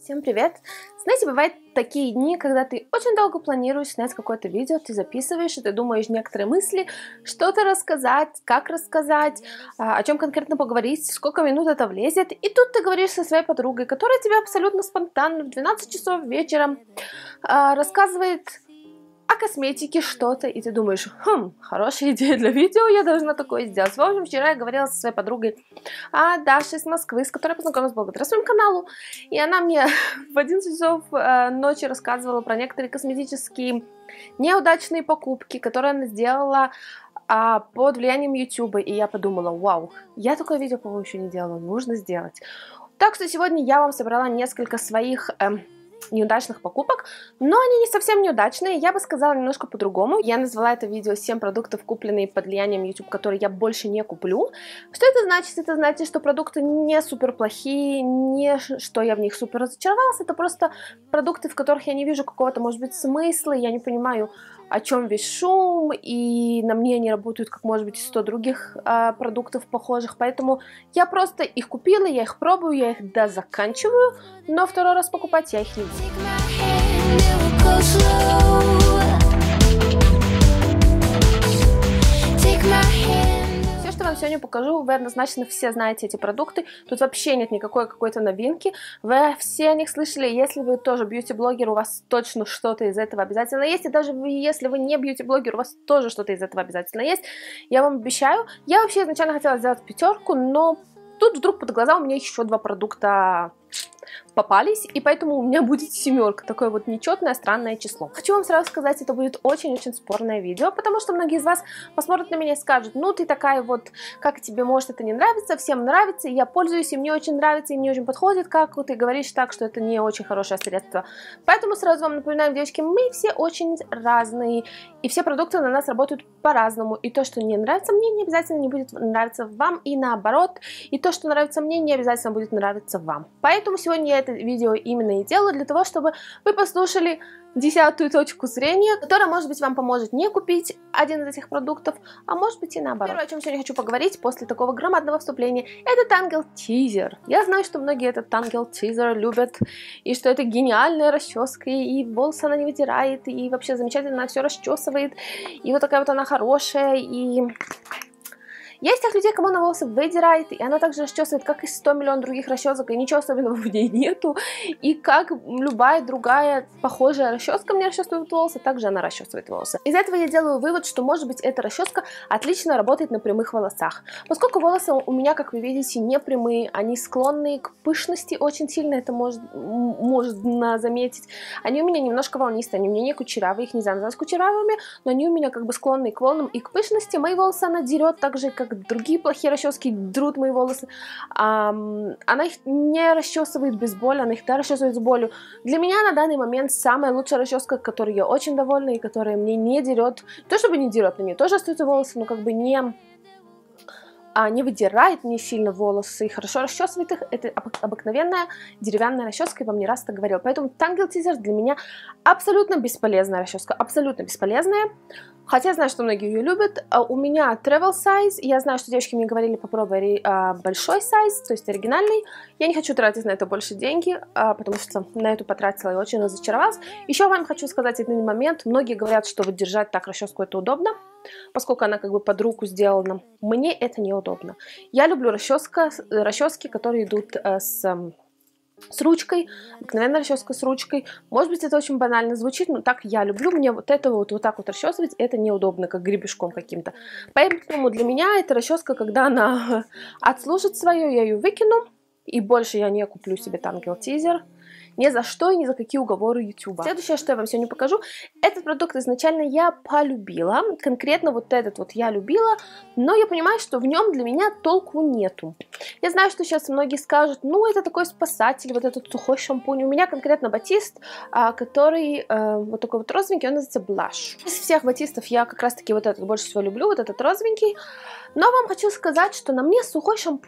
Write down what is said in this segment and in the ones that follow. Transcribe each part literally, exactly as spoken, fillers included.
Всем привет! Знаете, бывают такие дни, когда ты очень долго планируешь снять какое-то видео, ты записываешь, и ты думаешь некоторые мысли, что-то рассказать, как рассказать, о чем конкретно поговорить, сколько минут это влезет. И тут ты говоришь со своей подругой, которая тебе абсолютно спонтанно в двенадцать часов вечера рассказывает о косметике что-то, и ты думаешь, хм, хорошая идея для видео, я должна такое сделать. В общем, вчера я говорила со своей подругой а, Дашей из Москвы, с которой я познакомилась благодаря своему каналу, и она мне в одиннадцать часов э, ночи рассказывала про некоторые косметические неудачные покупки, которые она сделала а, под влиянием YouTube, и я подумала, вау, я такое видео, по-моему, еще не делала, нужно сделать. Так что сегодня я вам собрала несколько своих Э, неудачных покупок, но они не совсем неудачные, я бы сказала немножко по-другому. Я назвала это видео семь продуктов, купленные под влиянием YouTube, которые я больше не куплю. Что это значит? Это значит, что продукты не супер плохие, не что я в них супер разочаровалась, это просто продукты, в которых я не вижу какого-то, может быть, смысла, я не понимаю, о чем весь шум, и на мне они работают, как, может быть, сто других э, продуктов похожих, поэтому я просто их купила, я их пробую, я их дозаканчиваю, но второй раз покупать я их не буду. Сегодня покажу, вы однозначно все знаете эти продукты, тут вообще нет никакой какой-то новинки, вы все о них слышали, если вы тоже бьюти-блогер, у вас точно что-то из этого обязательно есть, и даже вы, если вы не бьюти-блогер, у вас тоже что-то из этого обязательно есть, я вам обещаю. Я вообще изначально хотела сделать пятерку, но тут вдруг под глаза у меня еще два продукта попались, и поэтому у меня будет семерка, такое вот нечетное, странное число. Хочу вам сразу сказать, это будет очень-очень спорное видео, потому что многие из вас посмотрят на меня и скажут, ну ты такая вот, как тебе может это не нравится, всем нравится, и я пользуюсь, и мне очень нравится, и мне очень подходит, как ты говоришь так, что это не очень хорошее средство. Поэтому сразу вам напоминаю, девочки, мы все очень разные, и все продукты на нас работают по-разному, и то, что не нравится мне, не обязательно не будет нравиться вам, и наоборот, и то, что нравится мне, не обязательно будет нравиться вам. Поэтому сегодня я это видео именно и делаю для того, чтобы вы послушали десятую точку зрения, которая, может быть, вам поможет не купить один из этих продуктов, а может быть и наоборот. Первое, о чем сегодня хочу поговорить после такого громадного вступления, это Tangle Teezer. Я знаю, что многие этот Tangle Teezer любят, и что это гениальная расческа, и волосы она не вытирает, и вообще замечательно все расчесывает, и вот такая вот она хорошая, и... Есть тех людей, кому она волосы выдирает, и она также расчесывает, как и сто миллионов других расчесок, и ничего особенного в ней нету. И как любая другая похожая расческа мне расчесывает волосы, также она расчесывает волосы. Из этого я делаю вывод, что, может быть, эта расческа отлично работает на прямых волосах. Поскольку волосы у меня, как вы видите, не прямые, они склонны к пышности очень сильно, это может, можно заметить. Они у меня немножко волнистые, они у меня не кучерявые, их нельзя назвать кучерявыми, но они у меня как бы склонны к волнам и к пышности. Мои волосы она дерет так же, как другие плохие расчески друт мои волосы. А, она их не расчесывает без боли, она их да, расчесывает с болью. Для меня на данный момент самая лучшая расческа, которой я очень довольна и которая мне не дерет. То, чтобы не дерет, на ней тоже остаются волосы, но как бы не... А не выдирает не сильно волосы и хорошо расчесывает их. Это обыкновенная деревянная расческа, я вам не раз это говорила. Поэтому Tangle Teezer для меня абсолютно бесполезная расческа, абсолютно бесполезная. Хотя я знаю, что многие ее любят. У меня travel size, я знаю, что девочки мне говорили, попробуй а, большой size, то есть оригинальный. Я не хочу тратить на это больше деньги, а, потому что на эту потратила и очень разочаровалась. Еще вам хочу сказать один момент. Многие говорят, что вот держать так расческу это удобно, поскольку она как бы под руку сделана. Мне это неудобно. Я люблю расческа, расчески, которые идут а, с... с ручкой, обыкновенная расческа с ручкой. Может быть, это очень банально звучит, но так я люблю. Мне вот это вот, вот так вот расчесывать, это неудобно, как гребешком каким-то. Поэтому для меня эта расческа, когда она отслужит свое, я ее выкину, и больше я не куплю себе Tangle Teezer. Ни за что и ни за какие уговоры YouTube. Следующее, что я вам сегодня покажу, этот продукт изначально я полюбила. Конкретно вот этот вот я любила, но я понимаю, что в нем для меня толку нету. Я знаю, что сейчас многие скажут, ну это такой спасатель, вот этот сухой шампунь. У меня конкретно батист, который вот такой вот розовенький, он называется Blush. Из всех батистов я как раз таки вот этот больше всего люблю, вот этот розовенький. Но вам хочу сказать, что на мне сухой шампунь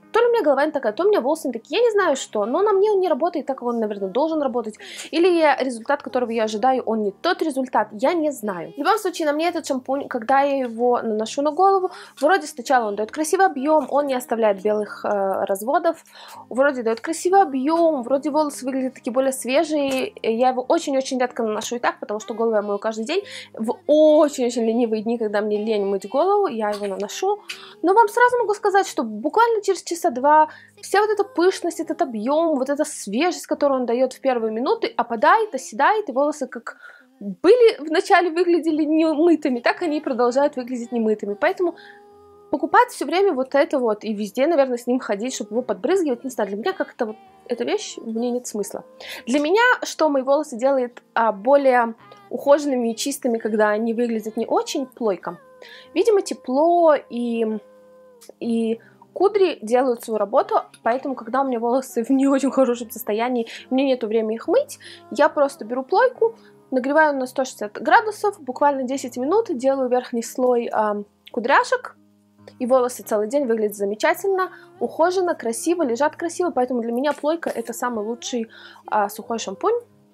То ли у меня голова не такая, то у меня волосы не такие, я не знаю что, но на мне он не работает так, как он, наверное, должен работать, или я, результат, которого я ожидаю, он не тот результат, я не знаю. В любом случае, на мне этот шампунь, когда я его наношу на голову, вроде сначала он дает красивый объем, он не оставляет белых э, разводов, вроде дает красивый объем, вроде волосы выглядят такие более свежие, я его очень-очень редко наношу и так, потому что голову я мою каждый день, в очень-очень ленивые дни, когда мне лень мыть голову, я его наношу, но вам сразу могу сказать, что буквально через часа два вся вот эта пышность, этот объем, вот эта свежесть, которую он дает в первые минуты, опадает, оседает, и волосы как были вначале выглядели немытыми, так они и продолжают выглядеть немытыми. Поэтому покупать все время вот это вот и везде, наверное, с ним ходить, чтобы его подбрызгивать, не знаю, для меня как-то вот эта вещь, мне нет смысла. Для меня, что мои волосы делает а, более ухоженными и чистыми, когда они выглядят не очень, плойка. Видимо, тепло и, и кудри делают свою работу, поэтому, когда у меня волосы в не очень хорошем состоянии, мне нету времени их мыть, я просто беру плойку, нагреваю на сто шестьдесят градусов, буквально десять минут, делаю верхний слой а, кудряшек, и волосы целый день выглядят замечательно, ухоженно, красиво, лежат красиво, поэтому для меня плойка это самый лучший а, сухой шампунь.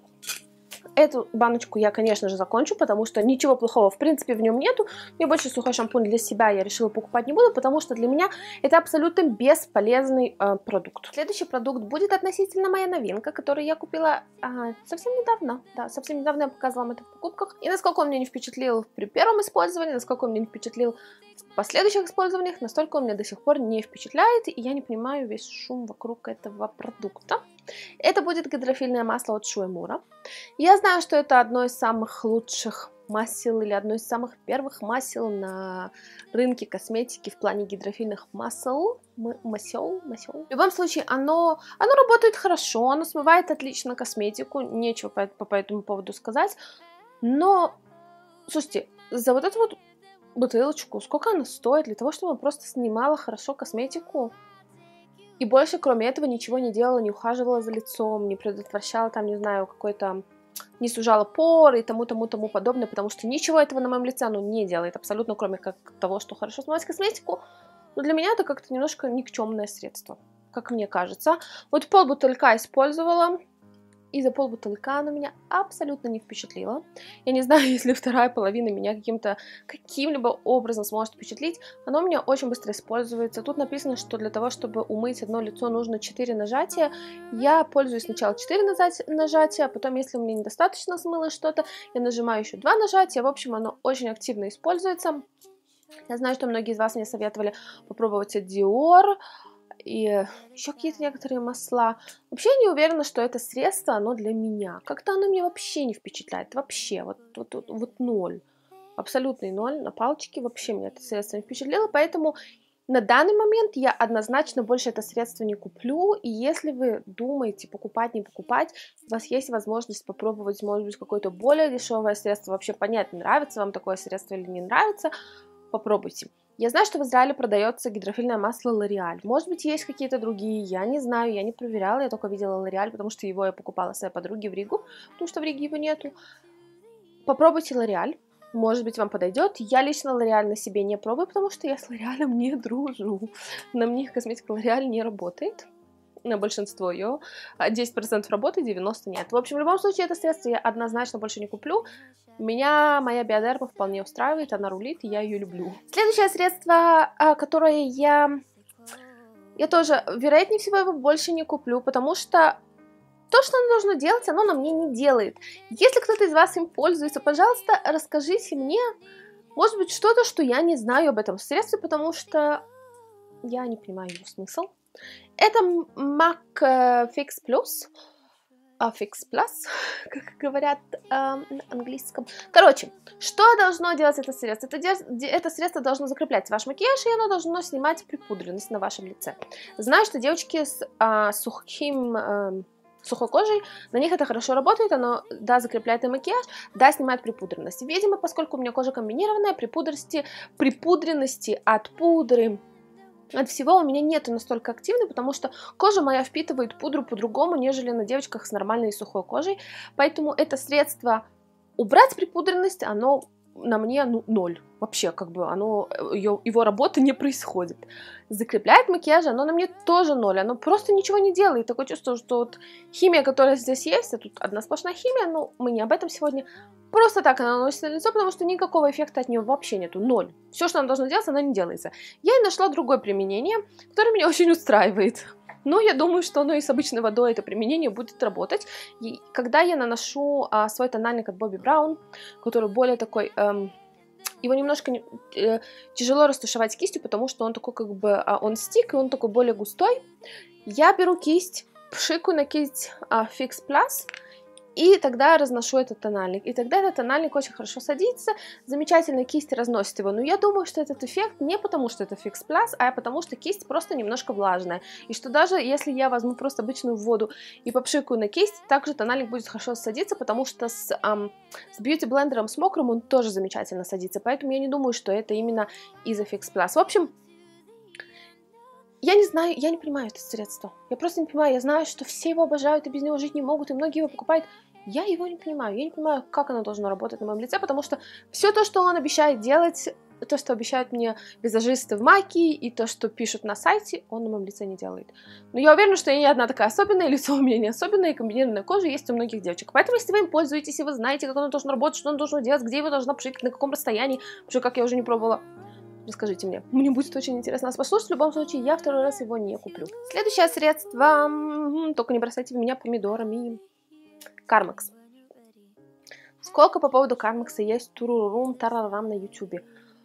Эту баночку я, конечно же, закончу, потому что ничего плохого, в принципе, в нем нету. Мне больше сухой шампунь для себя я решила покупать не буду, потому что для меня это абсолютно бесполезный э, продукт. Следующий продукт будет относительно моя новинка, которую я купила э, совсем недавно. Да, совсем недавно я показывала вам это в покупках. И насколько он меня не впечатлил при первом использовании, насколько он меня не впечатлил в последующих использованиях, настолько он меня до сих пор не впечатляет, и я не понимаю весь шум вокруг этого продукта. Это будет гидрофильное масло от Shu-Uemura. Я знаю, что это одно из самых лучших масел или одно из самых первых масел на рынке косметики в плане гидрофильных масел. Масел, масел. В любом случае, оно, оно работает хорошо, оно смывает отлично косметику, нечего по, по, по этому поводу сказать. Но, слушайте, за вот эту вот бутылочку, сколько она стоит для того, чтобы она просто снимала хорошо косметику? И больше, кроме этого, ничего не делала, не ухаживала за лицом, не предотвращала там, не знаю, какой-то... не сужала поры и тому-тому-тому подобное, потому что ничего этого на моем лице оно не делает, абсолютно, кроме как того, что хорошо смывать косметику. Но для меня это как-то немножко никчемное средство, как мне кажется. Вот полбутылька использовала, и за полбутылька оно меня абсолютно не впечатлило. Я не знаю, если вторая половина меня каким-то, каким-либо образом сможет впечатлить. Оно у меня очень быстро используется. Тут написано, что для того, чтобы умыть одно лицо, нужно четыре нажатия. Я пользуюсь сначала четыре нажатия, а потом, если мне недостаточно смыло что-то, я нажимаю еще два нажатия. В общем, оно очень активно используется. Я знаю, что многие из вас мне советовали попробовать от Dior и еще какие-то некоторые масла. Вообще я не уверена, что это средство, оно для меня. Как-то оно меня вообще не впечатляет. Вообще, вот, вот, вот, вот ноль. Абсолютный ноль на палочке. Вообще меня это средство не впечатлило. Поэтому на данный момент я однозначно больше это средство не куплю. И если вы думаете покупать, не покупать, у вас есть возможность попробовать, может быть, какое-то более дешевое средство. Вообще понять, нравится вам такое средство или не нравится. Попробуйте. Я знаю, что в Израиле продается гидрофильное масло L'Oreal. Может быть, есть какие-то другие, я не знаю, я не проверяла, я только видела L'Oreal, потому что его я покупала своей подруге в Ригу, потому что в Риге его нету. Попробуйте L'Oreal, может быть, вам подойдет. Я лично L'Oreal на себе не пробую, потому что я с L'Oreal не дружу. На мне косметика L'Oreal не работает. На большинство ее десять процентов работает, девяносто процентов нет. В общем, в любом случае, это средство я однозначно больше не куплю. Меня моя биодерма вполне устраивает, она рулит, и я ее люблю. Следующее средство, которое я... Я тоже, вероятнее всего, его больше не куплю, потому что то, что оно должно делать, оно на мне не делает. Если кто-то из вас им пользуется, пожалуйста, расскажите мне, может быть, что-то, что я не знаю об этом средстве, потому что я не понимаю его смысл. Это MAC Fix Plus, Fix Plus, как говорят э, на английском. Короче, что должно делать это средство? Это, это средство должно закреплять ваш макияж, и оно должно снимать припудренность на вашем лице. Знаю, что девочки с э, сухим... Э, сухой кожей, на них это хорошо работает, оно, да, закрепляет и макияж, да, снимает припудренность. Видимо, поскольку у меня кожа комбинированная, припудренности, припудренности от пудры, от всего у меня нету настолько активной, потому что кожа моя впитывает пудру по-другому, нежели на девочках с нормальной и сухой кожей, поэтому это средство убрать припудренность, оно на мне, ну, ноль. Вообще, как бы, оно, ее, его работы не происходит. Закрепляет макияж, оно на мне тоже ноль. Оно просто ничего не делает. Такое чувство, что вот химия, которая здесь есть, а тут одна сплошная химия, но мы не об этом сегодня. Просто так она наносится на лицо, потому что никакого эффекта от нее вообще нету. Ноль. Все, что она должна делать, она не делается. Я и нашла другое применение, которое меня очень устраивает. Но я думаю, что оно и с обычной водой это применение будет работать. И когда я наношу а, свой тональник от Bobbi Brown, который более такой... Эм, его немножко э, тяжело растушевать кистью, потому что он такой как бы... А, он стик, и он такой более густой. Я беру кисть, пшикаю на кисть а, Fix Plus, и тогда разношу этот тональник. И тогда этот тональник очень хорошо садится, замечательно кисть разносит его. Но я думаю, что этот эффект не потому, что это Fix Plus, а потому, что кисть просто немножко влажная. И что даже если я возьму просто обычную воду и попшикаю на кисть, также тональник будет хорошо садиться, потому что с, эм, с Beauty блендером с мокрым он тоже замечательно садится. Поэтому я не думаю, что это именно из-за Fix Plus. В общем... Я не знаю, я не понимаю это средство. Я просто не понимаю. Я знаю, что все его обожают и без него жить не могут, и многие его покупают. Я его не понимаю. Я не понимаю, как оно должно работать на моем лице, потому что все то, что он обещает делать, то, что обещают мне визажисты в Маке, и то, что пишут на сайте, он на моем лице не делает. Но я уверена, что я не одна такая особенная, лицо у меня не особенное, и комбинированная кожа есть у многих девочек. Поэтому, если вы им пользуетесь, и вы знаете, как оно должно работать, что оно должно делать, где его должна пшикать, на каком расстоянии, потому что, как я уже не пробовала, расскажите мне. Мне будет очень интересно вас послушать. В любом случае, я второй раз его не куплю. Следующее средство. Только не бросайте в меня помидорами. Кармакс. Сколько по поводу Кармакса есть турурум тарарам на ютубе.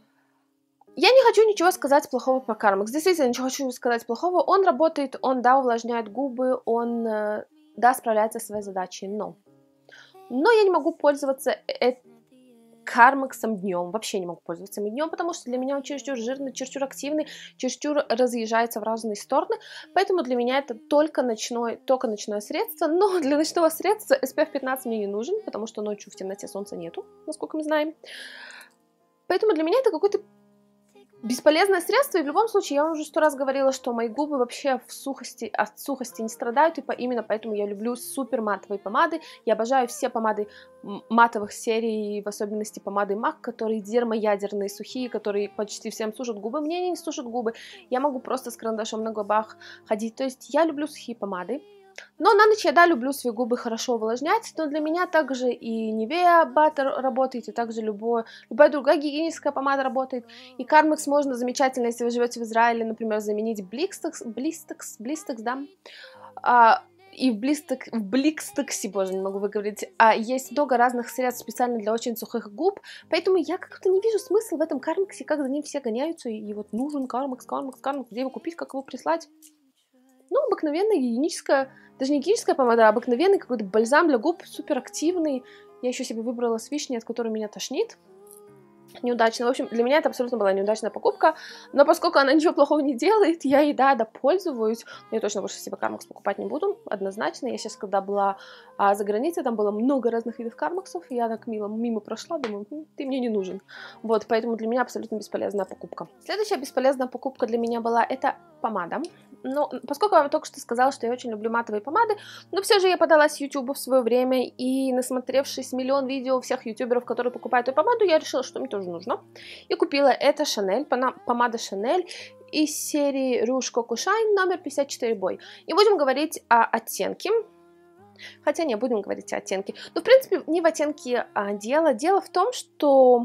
Я не хочу ничего сказать плохого про Кармакс. Действительно, ничего хочу сказать плохого. Он работает, он, да, увлажняет губы, он, да, справляется со своей задачей, но... Но я не могу пользоваться этим Кармаксом днем. Вообще не могу пользоваться им днем, потому что для меня он чересчур жирный, чересчур активный, чересчур разъезжается в разные стороны. Поэтому для меня это только ночное, только ночное средство. Но для ночного средства эс пи эф пятнадцать мне не нужен, потому что ночью в темноте солнца нету, насколько мы знаем. Поэтому для меня это какой-то бесполезное средство, и в любом случае, я вам уже сто раз говорила, что мои губы вообще в сухости, от сухости не страдают, и по, именно поэтому я люблю супер матовые помады. Я обожаю все помады матовых серий, в особенности помады MAC, которые дермоядерные, сухие, которые почти всем сушат губы. Мне они не сушат губы, я могу просто с карандашом на губах ходить, то есть я люблю сухие помады. Но на ночь я, да, люблю свои губы хорошо увлажнять, но для меня также и Nivea Butter работает, и также любое, любая другая гигиеническая помада работает. И Кармакс можно замечательно, если вы живете в Израиле, например, заменить Blistex, Blistex, Blistex, да, а, и в Blistex, в Blistex, боже, не могу выговорить, а есть много разных средств специально для очень сухих губ, поэтому я как-то не вижу смысла в этом Кармаксе, как за ним все гоняются, и, и вот нужен Кармакс, Кармакс, Кармакс, где его купить, как его прислать. Ну, обыкновенная гигиеническая, даже не гигиеническая помада, а обыкновенный какой-то бальзам для губ, супер активный. Я еще себе выбрала с вишней, от которой меня тошнит. Неудачно. В общем, для меня это абсолютно была неудачная покупка, но поскольку она ничего плохого не делает, я и да, да, пользуюсь. Я точно больше себе Кармакс покупать не буду, однозначно. Я сейчас, когда была а, за границей, там было много разных видов Кармаксов, и я так мило мимо прошла, думаю, хм, ты мне не нужен. Вот, поэтому для меня абсолютно бесполезная покупка. Следующая бесполезная покупка для меня была, это помада. Но поскольку я вам только что сказала, что я очень люблю матовые помады, но все же я подалась YouTube в свое время, и насмотревшись миллион видео всех ютуберов, которые покупают эту помаду, я решила, что мне тоже нужно. И купила это Chanel, помада Chanel из серии Rouge Coco Shine номер пятьдесят четыре Boy. И будем говорить о оттенке. Хотя не, будем говорить о оттенке. Но в принципе не в оттенке а, дело. Дело в том, что...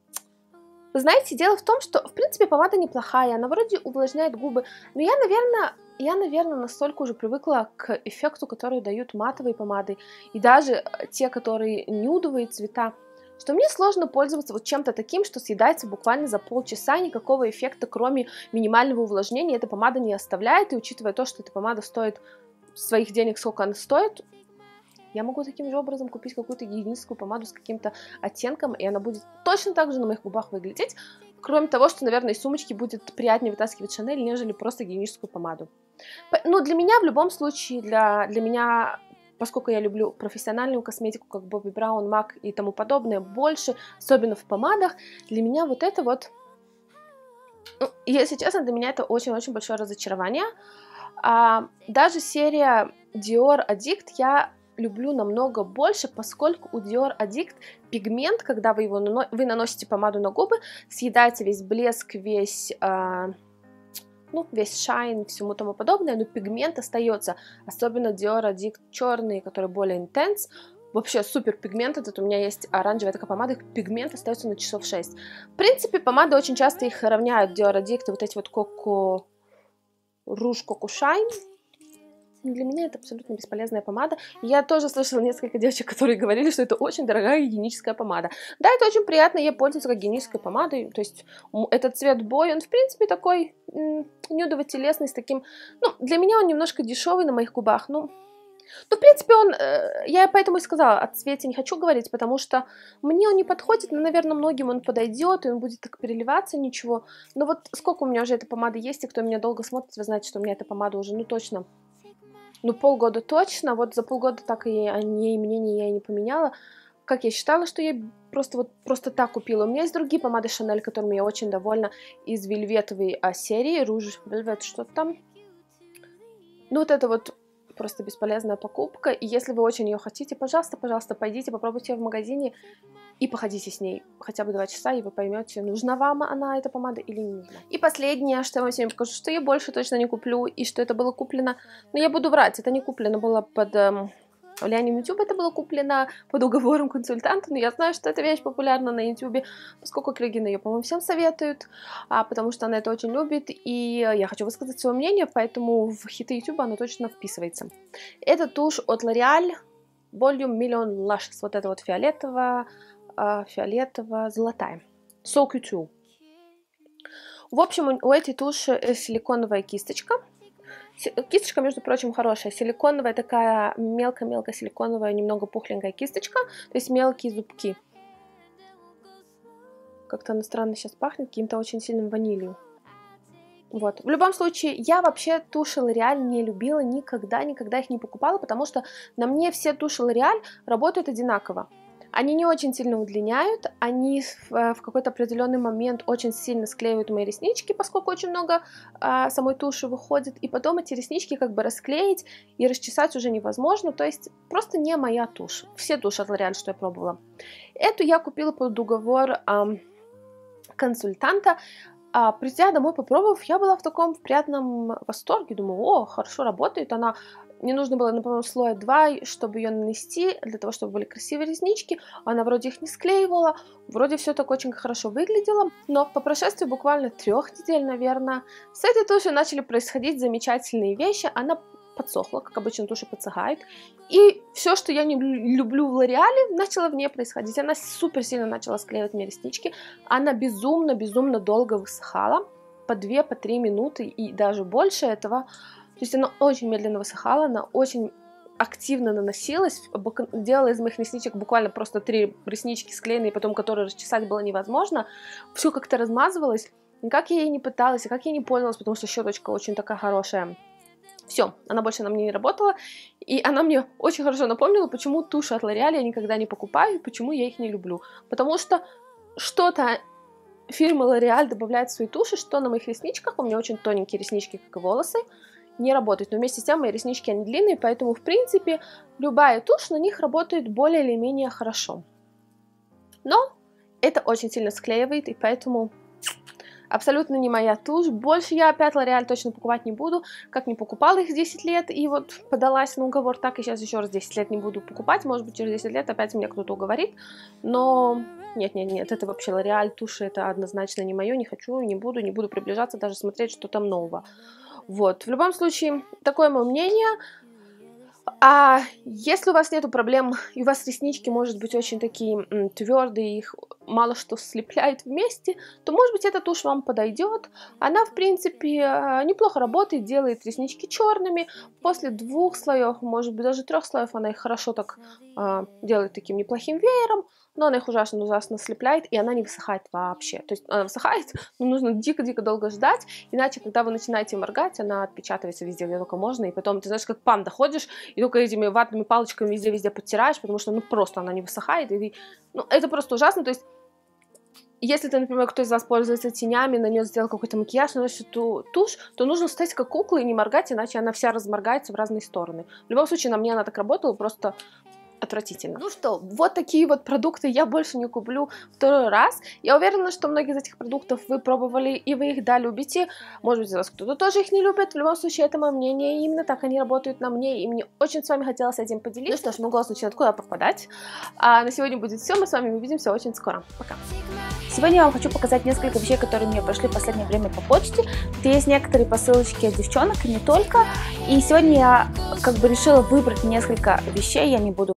Вы знаете, дело в том, что, в принципе, помада неплохая, она вроде увлажняет губы, но я, наверное, я, наверное, настолько уже привыкла к эффекту, который дают матовые помады, и даже те, которые нюдовые цвета, что мне сложно пользоваться вот чем-то таким, что съедается буквально за полчаса, никакого эффекта, кроме минимального увлажнения, эта помада не оставляет, и учитывая то, что эта помада стоит своих денег, сколько она стоит, я могу таким же образом купить какую-то гигиеническую помаду с каким-то оттенком, и она будет точно так же на моих губах выглядеть, кроме того, что, наверное, из сумочки будет приятнее вытаскивать Шанель, нежели просто гигиеническую помаду. Но для меня, в любом случае, для, для меня, поскольку я люблю профессиональную косметику, как Bobbi Brown, MAC и тому подобное, больше, особенно в помадах, для меня вот это вот, ну, если честно, для меня это очень-очень большое разочарование. А, даже серия Dior Addict я люблю намного больше, поскольку у Dior Addict пигмент, когда вы, его нано... вы наносите помаду на губы, съедается весь блеск, весь... Э... ну, весь шайн, всему тому подобное, но пигмент остается, особенно Dior Addict черный, который более интенс, вообще супер пигмент этот, у меня есть оранжевая такая помада, пигмент остается на часов шесть. В принципе, помады очень часто их равняют, Dior Addict, вот эти вот Coco Rouge Coco Shine. Для меня это абсолютно бесполезная помада. Я тоже слышала несколько девочек, которые говорили, что это очень дорогая гигиеническая помада. Да, это очень приятно, ей пользоваться как гигиенической помадой. То есть этот цвет бой, он в принципе такой нюдово-телесный, с таким... Ну, для меня он немножко дешевый на моих губах, ну... Ну, в принципе, он... Я поэтому и сказала, о цвете не хочу говорить, потому что мне он не подходит, но, наверное, многим он подойдет, и он будет так переливаться, ничего. Но вот сколько у меня уже этой помады есть, и кто меня долго смотрит, вы знаете, что у меня эта помада уже, ну, точно... Ну, полгода точно, вот за полгода так и о ней мнение я и не поменяла. Как я считала, что я просто вот просто так купила. У меня есть другие помады Chanel, которыми я очень довольна, из вельветовой а, серии, Rouge Velvet, что-то там. Ну, вот это вот просто бесполезная покупка, и если вы очень ее хотите, пожалуйста, пожалуйста, пойдите, попробуйте ее в магазине и походите с ней хотя бы два часа, и вы поймете, нужна вам она, эта помада, или не нужна. И последнее, что я вам сегодня покажу, что я больше точно не куплю, и что это было куплено, но я буду врать, это не куплено было под эм, влиянием YouTube, это было куплено под уговором консультанта, но я знаю, что эта вещь популярна на YouTube, поскольку Кригина ее, по-моему, всем советуют, а, потому что она это очень любит, и я хочу высказать свое мнение, поэтому в хиты YouTube она точно вписывается. Это тушь от L'Oreal Volume Million Lashes, вот это вот фиолетовая, фиолетово-золотая. So Couture. В общем, у этой туши силиконовая кисточка. Кисточка, между прочим, хорошая. Силиконовая такая мелко-мелко силиконовая, немного пухленькая кисточка. То есть мелкие зубки. Как-то она странно сейчас пахнет, каким-то очень сильным ванилью. Вот. В любом случае, я вообще туши L'Oreal не любила никогда, никогда их не покупала, потому что на мне все туши L'Oreal работают одинаково. Они не очень сильно удлиняют, они в, в какой-то определенный момент очень сильно склеивают мои реснички, поскольку очень много а, самой туши выходит, и потом эти реснички как бы расклеить и расчесать уже невозможно, то есть просто не моя тушь. Все туши от L'Oreal, что я пробовала. Эту я купила под уговор а, консультанта. А, придя домой, попробовав, я была в таком приятном восторге, думаю, о, хорошо работает, она... Мне нужно было, например, слоя два, чтобы ее нанести, для того, чтобы были красивые реснички. Она вроде их не склеивала, вроде все так очень хорошо выглядело. Но по прошествии буквально трех недель, наверное, с этой тушью начали происходить замечательные вещи. Она подсохла, как обычно туши подсыхают. И все, что я не люблю в L'Oreal, начало в ней происходить. Она супер сильно начала склеивать мне реснички. Она безумно-безумно долго высыхала. По две, по три минуты и даже больше этого. То есть она очень медленно высыхала, она очень активно наносилась, делала из моих ресничек буквально просто три реснички склеенные, потом которые расчесать было невозможно. Все как-то размазывалось. И как я ей не пыталась, и как я не пользовалась, потому что щеточка очень такая хорошая. Все, она больше на мне не работала. И она мне очень хорошо напомнила, почему туши от L'Oreal я никогда не покупаю, и почему я их не люблю. Потому что что-то фирма L'Oreal добавляет в свои туши, что на моих ресничках, у меня очень тоненькие реснички, как и волосы, не работает, но вместе с тем мои реснички, они длинные, поэтому, в принципе, любая тушь на них работает более или менее хорошо. Но это очень сильно склеивает, и поэтому абсолютно не моя тушь. Больше я опять L'Oreal точно покупать не буду, как не покупала их десять лет, и вот подалась на уговор, так и сейчас еще раз десять лет не буду покупать, может быть, через десять лет опять меня кто-то уговорит, но... Нет-нет-нет, это вообще L'Oreal туши, это однозначно не мое, не хочу, не буду, не буду приближаться, даже смотреть, что там нового. Вот, в любом случае, такое мое мнение. А если у вас нету проблем, и у вас реснички, может быть, очень такие м, твердые, их мало что слепляет вместе, то, может быть, эта тушь вам подойдет. Она, в принципе, неплохо работает, делает реснички черными. После двух слоев, может быть, даже трех слоев, она их хорошо так а, делает таким неплохим веером. Но она их ужасно, ужасно слепляет, и она не высыхает вообще. То есть она высыхает, но нужно дико-дико долго ждать, иначе, когда вы начинаете моргать, она отпечатывается везде, где только можно, и потом, ты знаешь, как панда ходишь, и только этими ватными палочками везде-везде подтираешь, потому что, ну, просто она не высыхает, и, ну, это просто ужасно, то есть Если ты, например, кто из вас пользуется тенями, нанес, сделал какой-то макияж, наносит ту тушь, то нужно стоять как кукла и не моргать, иначе она вся разморгается в разные стороны. В любом случае, на мне она так работала, просто отвратительно. Ну что, вот такие вот продукты я больше не куплю второй раз. Я уверена, что многие из этих продуктов вы пробовали, и вы их, да, любите. Может быть, из вас кто-то тоже их не любит. В любом случае, это мое мнение, и именно так они работают на мне, и мне очень с вами хотелось этим поделиться. Ну что ж, мой голос начинает куда пропадать. А на сегодня будет все, мы с вами увидимся очень скоро. Пока. Сегодня я вам хочу показать несколько вещей, которые мне пришли в последнее время по почте. Тут есть некоторые посылочки от девчонок, и не только. И сегодня я как бы решила выбрать несколько вещей, я не буду